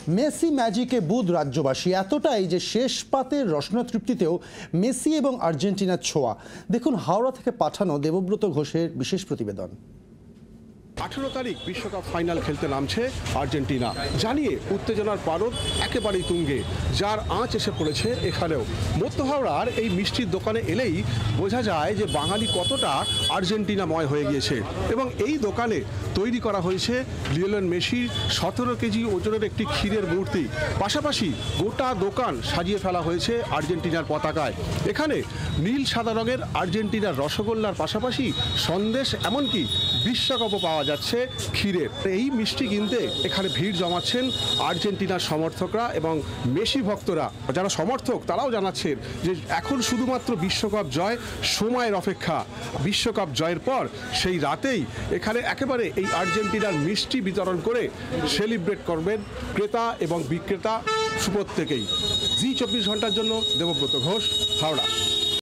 Messi ম্যাজিকে বুঁদ রাজ্যবাসী, এতটাই যে শেষ পাতের রসনা তৃপ্তিতেও মেসি এবং আর্জেন্টিনার ছোঁয়া। দেখুন হাওড়া থেকে পাঠানো দেবব্রত ঘোষের বিশেষ প্রতিবেদন। 18 তারিখ বিশ্বকাপ ফাইনাল খেলতে নামছে আর্জেন্টিনা, জানিয়ে উত্তেজনার পারদ একেবারেই তুঙ্গে, যার আঁচ এসে পড়েছে এখানেও। মধ্য হাওড়ার এই মিষ্টির দোকানে এলেই বোঝা যায় যে বাঙালি কতটা আর্জেন্টিনাময় হয়ে গিয়েছে। এবং এই দোকানে তৈরি করা হয়েছে লিওনেল মেসির 17 কেজি ওজনের একটি ক্ষীরের মূর্তি। পাশাপাশি গোটা দোকান সাজিয়ে ফেলা হয়েছে আর্জেন্টিনার পতাকায়। এখানে নীল সাদা রঙের আর্জেন্টিনার রসগোল্লার পাশাপাশি সন্দেশ, এমনকি বিশ্বকাপও পাওয়া যাচ্ছে ক্ষীরের। এই মিষ্টি কিনতে এখানে ভিড় জমাচ্ছেন আর্জেন্টিনার সমর্থকরা এবং মেসি ভক্তরা। যারা সমর্থক তারাও জানাচ্ছেন যে এখন শুধুমাত্র বিশ্বকাপ জয় সময়ের অপেক্ষা। বিশ্বকাপ জয়ের পর সেই রাতেই এখানে একেবারে এই আর্জেন্টিনার মিষ্টি বিতরণ করে সেলিব্রেট করবেন ক্রেতা এবং বিক্রেতা প্রত্যেকেই। জি 24 ঘন্টার জন্য দেবব্রত ঘোষ, হাওড়া।